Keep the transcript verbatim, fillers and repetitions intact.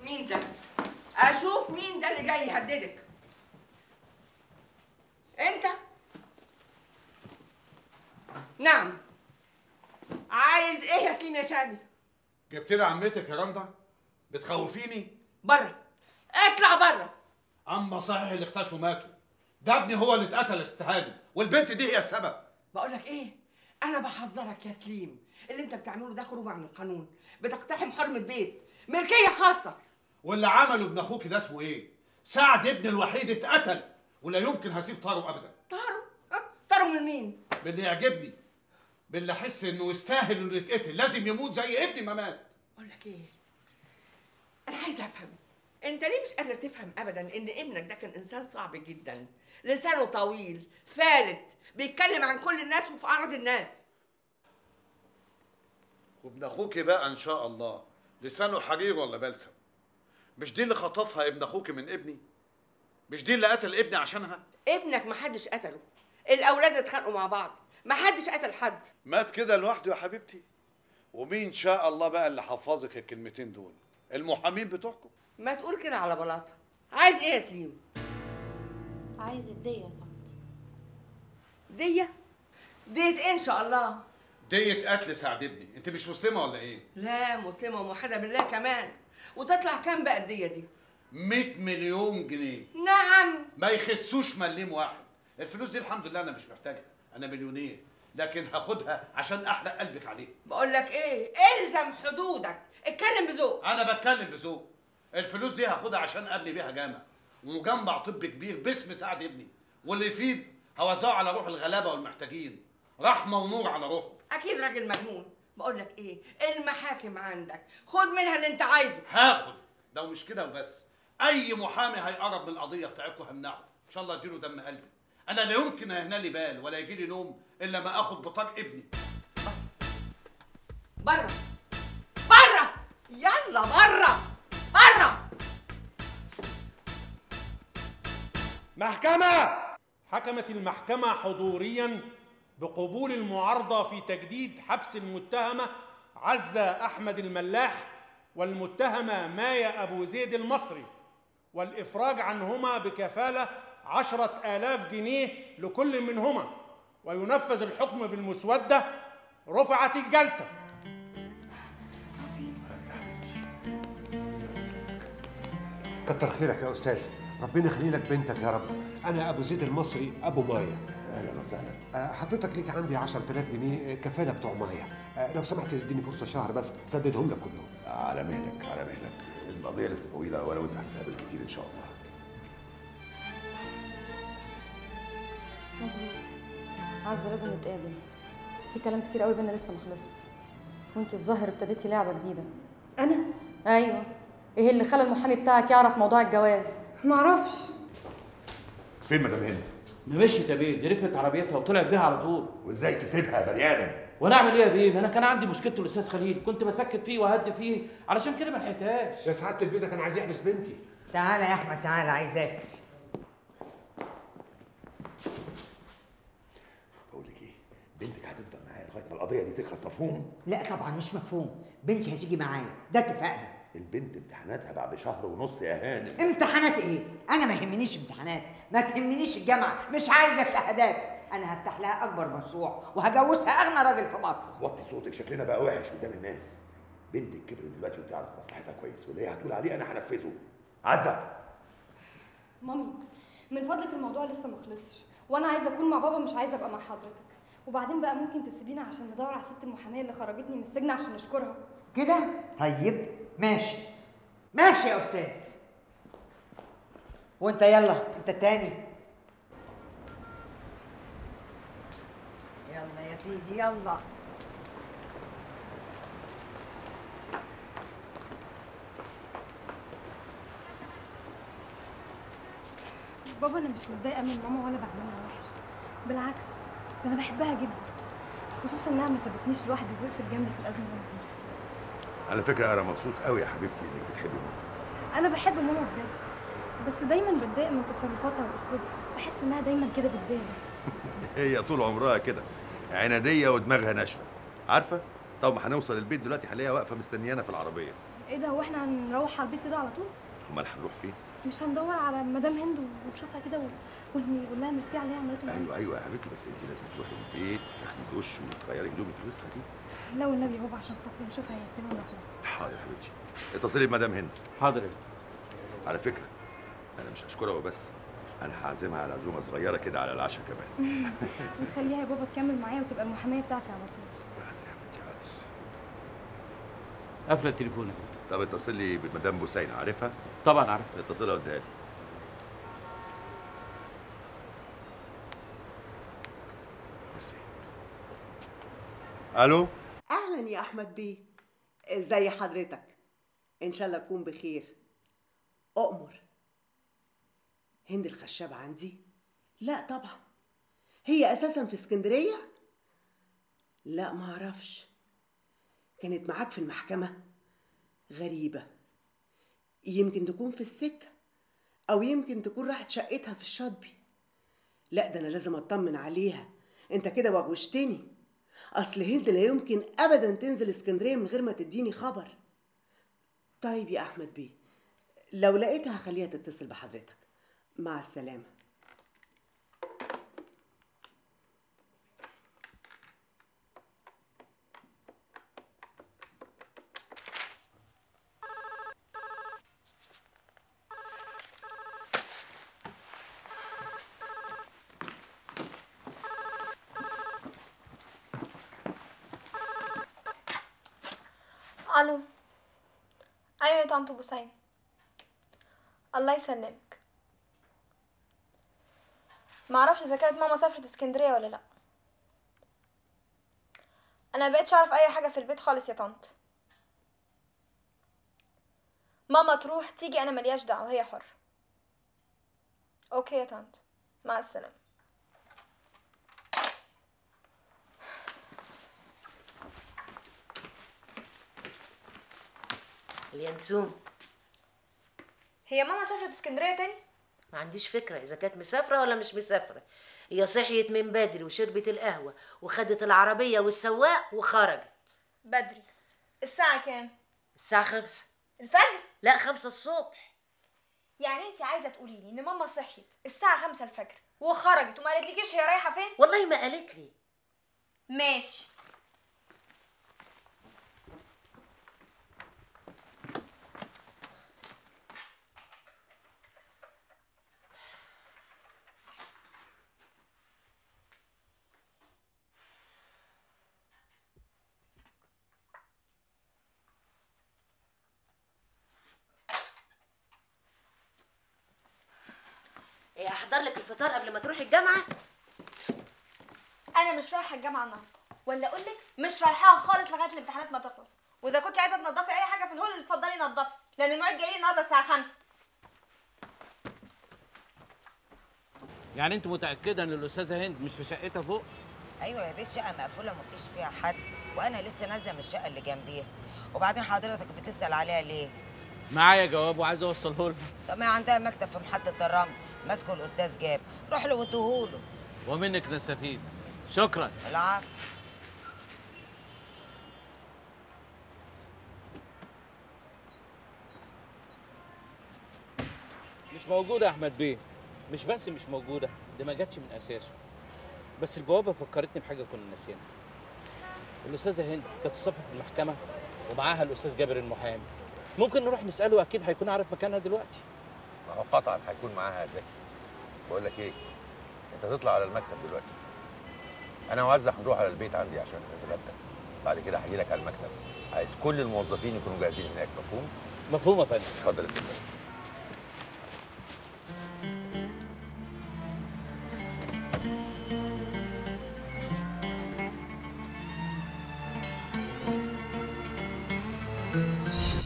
مين ده؟ اشوف مين ده اللي جاي يهددك. انت؟ نعم. عايز ايه يا سليم يا شامي؟ جبت لي عمتك يا رندا؟ بتخوفيني؟ بره، اطلع بره. اما صحيح اللي اختشوا ماتوا، ده ابني هو اللي اتقتل استهانه، والبنت دي هي السبب. بقول لك ايه؟ انا بحذرك يا سليم، اللي انت بتعمله ده خروج عن القانون، بتقتحم حرمه بيت، ملكيه خاصه. واللي عمله ابن اخوك ده اسمه ايه؟ سعد ابني الوحيد اتقتل، ولا يمكن هسيب طارق ابدا. طارق؟ طارق من مين؟ باللي يعجبني، باللي احس انه يستاهل انه يتقتل، لازم يموت زي ابني ما مات. بقول لك ايه؟ انا عايزه افهم، انت ليه مش قادر تفهم ابدا ان ابنك ده كان انسان صعب جدا، لسانه طويل، فالت، بيتكلم عن كل الناس وفي اعراض الناس. وابن اخوك بقى ان شاء الله لسانه حرير ولا بلسم؟ مش دي اللي خطفها ابن اخوك من ابني؟ مش دي اللي قتل ابني عشانها؟ ابنك ما حدش قتله، الاولاد اتخانقوا مع بعض، ما حدش قتل حد. مات كده لوحده يا حبيبتي. ومين ان شاء الله بقى اللي حفظك الكلمتين دول؟ المحامين بتوعكم. ما تقول كده على بلاطه. عايز ايه يا سليم؟ عايز الدية يا طنط. دية؟ دية ايه ان شاء الله؟ دية قتل سعد ابني. انت مش مسلمه ولا ايه؟ لا مسلمه وموحده بالله كمان. وتطلع كام بقى الدية دي؟ مية مليون جنيه. نعم. ما يخسوش مليم واحد. الفلوس دي الحمد لله انا مش محتاجها، انا مليونير، لكن هاخدها عشان احرق قلبك عليه. بقول لك ايه؟ الزم حدودك، اتكلم بذوق. انا بتكلم بذوق. الفلوس دي هاخدها عشان ابني بيها جامع ومجمع طب كبير باسم سعد ابني، واللي يفيد هوزعه على روح الغلابه والمحتاجين، رحمه ونور على روحه. اكيد راجل مجنون. بقول لك ايه؟ المحاكم عندك، خد منها اللي انت عايزه. هاخد. ده ومش كده وبس، اي محامي هيقرب من القضيه بتاعتكم همنعه، ان شاء الله اديله دم قلبي. انا لا يمكن اهنا لي بال ولا يجي لي نوم الا ما اخد بطاق ابني. بره بره، يلا بره بره. محكمة! حكمت المحكمة حضوريا بقبول المعارضة في تجديد حبس المتهمة عزة أحمد الملاح والمتهمة مايا أبو زيد المصري، والإفراج عنهما بكفالة عشرة آلاف جنيه لكل منهما، وينفذ الحكم بالمسودة. رفعت الجلسة. كتر خيرك يا أستاذ، ربنا يخلي لك بنتك يا رب. أنا أبو زيد المصري أبو مايا. أهلا وسهلا. أه حضرتك ليك عندي عشرة آلاف جنيه كفالة بتوع مايا. أه لو سمحت تديني فرصة شهر بس سددهم لك كلهم. على مهلك على مهلك، القضية لسه طويلة ولو إنت هنتقابل كتير إن شاء الله. عزة لازم نتقابل، في كلام كتير قوي بينا لسه مخلصش، وانت الظاهر ابتديتي لعبة جديدة. أنا؟ أيوه. إيه اللي خلى المحامي بتاعك يعرف موضوع الجواز؟ معرفش. فين مدام هند؟ ما مشيت يا بيه، دي ركبت عربيتها وطلعت بيها على طول. وازاي تسيبها يا بني ادم؟ وانا اعمل ايه يا بيه؟ انا كان عندي مشكلته الاستاذ خليل، كنت بسكت فيه وهدي فيه علشان كده ما لحقتهاش. يا سعادة البيه ده كان عايز يحبس بنتي. تعالى يا احمد تعالى، عايزاك. بقول لك ايه، بنتك هتفضل معايا لغايه ما القضيه دي تخلص، مفهوم؟ لا طبعا مش مفهوم، بنتي هتيجي معايا، ده اتفقنا. البنت امتحاناتها بعد شهر ونص يا هانم. امتحانات ايه؟ انا ما يهمنيش امتحانات، ما تهمنيش الجامعه، مش عايزه شهادات. انا هفتح لها اكبر مشروع وهجوزها اغنى راجل في مصر. وطي صوتك، شكلنا بقى وحش قدام الناس. بنتك كبرت دلوقتي وتعرف مصلحتها كويس، واللي هي هتقول عليه انا هنفذه. عزه مامي من فضلك الموضوع لسه ما خلصش، وانا عايزه اكون مع بابا، مش عايزه ابقى مع حضرتك. وبعدين بقى ممكن تسيبينا عشان ندور على ست المحاميه اللي خرجتني من السجن عشان نشكرها كده؟ طيب ماشي ماشي يا استاذ. وانت يلا انت التاني. يلا يا سيدي يلا. بابا انا مش متضايقه من ماما ولا بعملها وحش، بالعكس ده انا بحبها جدا، خصوصا انها ما سابتنيش لوحدي ووقفت جنبي في الازمه اللي انا كنت فيها. على فكره انا مبسوط قوي يا حبيبتي انك بتحبي ماما. انا بحب ماما بجد، بس دايما بتضايق من تصرفاتها واسلوبها، بحس انها دايما كده بتبالغ. هي طول عمرها كده، عناديه ودماغها ناشفه، عارفه؟ طب ما هنوصل البيت دلوقتي هلاقيها واقفه مستنيانا في العربيه. ايه ده، هو احنا هنروح على البيت كده على طول؟ امال هنروح فين؟ مش هندور على مدام هند ونشوفها كده ونقول لها ميرسي على اللي هي عملته معانا؟ ايوه ايوه يا حبيبتي، بس انت لازم تروحي البيت تاخدي دش وتغيري هدومك الوسخه دي. لا والنبي يا بابا عشان خاطري نشوفها هي فين ونروح لها. حاضر يا حبيبتي، اتصلي بمدام هند. حاضر يا على فكره انا مش هشكرها وبس، انا هعزمها على عزومه صغيره كده على العشاء كمان. وتخليها يا بابا تكمل معايا وتبقى المحاميه بتاعتي على طول. حاضر يا حبيبتي حاضر. قافله تليفونك. طب اتصل لي بمدام بوسينه، عارفها؟ طبعا عارف. اتصلها واديها لي. الو. اهلا يا احمد بيه، ازي حضرتك؟ ان شاء الله اكون بخير. اؤمر. هند الخشاب عندي؟ لا طبعا، هي اساسا في اسكندريه؟ لا ما اعرفش. كانت معاك في المحكمه؟ غريبه، يمكن تكون في السكه او يمكن تكون راحت شقتها في الشاطبي. لا ده انا لازم اطمن عليها، انت كده وغوشتني. اصل هند لا يمكن ابدا تنزل اسكندريه من غير ما تديني خبر. طيب يا احمد بيه، لو لقيتها هخليها تتصل بحضرتك. مع السلامه. الو. ايوه يا طنط بوسين، الله يسلمك. معرفش اذا كانت ماما سافرت اسكندريه ولا لا. انا مبقتش اعرف اي حاجه في البيت خالص يا طنط. ماما تروح تيجي انا ملياش دعوه، هي حر. اوكي يا طنط، مع السلامه. اليانسون، هي ماما سافرت اسكندريه تاني؟ ما عنديش فكره اذا كانت مسافره ولا مش مسافره. هي صحيت من بدري وشربت القهوه وخدت العربيه والسواق وخرجت. بدري؟ الساعه كام؟ الساعه خمسة الفجر؟ لا خمسة الصبح. يعني انت عايزه تقولي لي ان ماما صحيت الساعه خمسة الفجر وخرجت وما قالتلكيش هي رايحه فين؟ والله ما قالت لي. ماشي. ايه، احضر لك الفطار قبل ما تروحي الجامعه؟ انا مش رايحه الجامعه النهارده، ولا اقول لك مش رايحاها خالص لغايه الامتحانات ما تخلص. واذا كنت عايزه تنضفي اي حاجه في الهول اتفضلي نضفي، لان الموعد جاي لي النهارده الساعه خمسة. يعني انت متاكده ان الاستاذه هند مش في شقتها فوق؟ ايوه يا بيه، الشقه مقفوله ومفيش فيها حد، وانا لسه نازله من الشقه اللي جنبيها. وبعدين حضرتك بتسال عليها ليه؟ معايا جواب وعايز اوصله لها. طب ما عندها مكتب في محطه الرمل ماسكه الاستاذ جاب، روح له واديهوله. ومنك نستفيد. شكرا. العفو. مش موجوده يا احمد بيه. مش بس مش موجوده، دي ما جاتش من اساسه. بس البوابه فكرتني بحاجه كنا ناسيينها. الاستاذه هند كانت الصبح في المحكمه ومعاها الاستاذ جابر المحامي. ممكن نروح نساله، اكيد هيكون عارف مكانها دلوقتي. ما هو قطعا هيكون معاها زكي. بقول لك ايه، انت تطلع على المكتب دلوقتي، انا وعزه هنروح على البيت عندي عشان نتغدى. بعد كده هجي لك على المكتب، عايز كل الموظفين يكونوا جاهزين هناك. مفهوم؟ مفهوم يا فندم. اتفضل اتفضل. you